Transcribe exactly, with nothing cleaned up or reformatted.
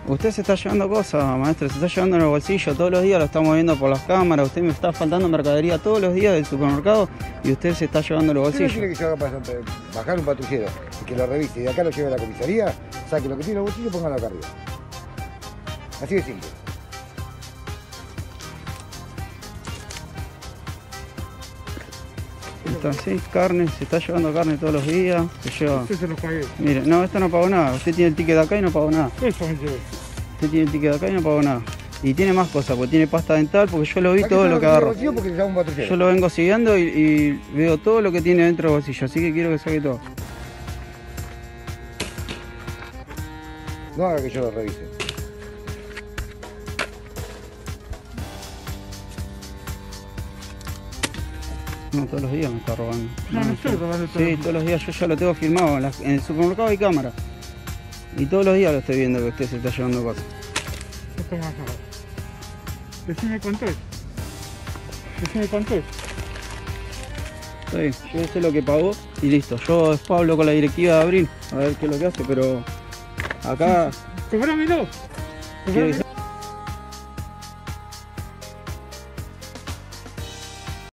Usted se está llevando cosas, maestro, se está llevando en el bolsillo, todos los días lo estamos viendo por las cámaras, usted me está faltando mercadería todos los días del supermercado y usted se está llevando en el bolsillo. ¿Usted no quiere que yo haga pasar, bajar un patrullero y que lo revise y de acá lo lleve a la comisaría? Saque lo que tiene en el bolsillo y póngalo acá arriba. Así de simple. Está así, carne, se está llevando carne todos los días, se lleva... Usted se los pagué. Mire, no, esto no pagó nada, usted tiene el ticket de acá y no pagó nada. Eso me llevé. Usted tiene el ticket de acá y no pagó nada. Y tiene más cosas, porque tiene pasta dental, porque yo lo vi Aquí todo está lo que tiene en el agarro. bolsillo porque le llama un patrullero. Yo lo vengo siguiendo y, y veo todo lo que tiene dentro del bolsillo, así que quiero que saque todo. No haga que yo lo revise. No, todos los días me está robando. No, no estoy robando todo. Sí, todos los días yo ya lo tengo filmado. En, la- en el supermercado hay cámara. Y todos los días lo estoy viendo que usted se está llevando cosas. Esto más acá. Decime cuánto es. Decime cuánto es. Está bien, llévese lo que pagó y listo. Yo después hablo con la directiva de Abril a ver qué es lo que hace, pero acá Cobrámelo. quiero que Cobrámelo.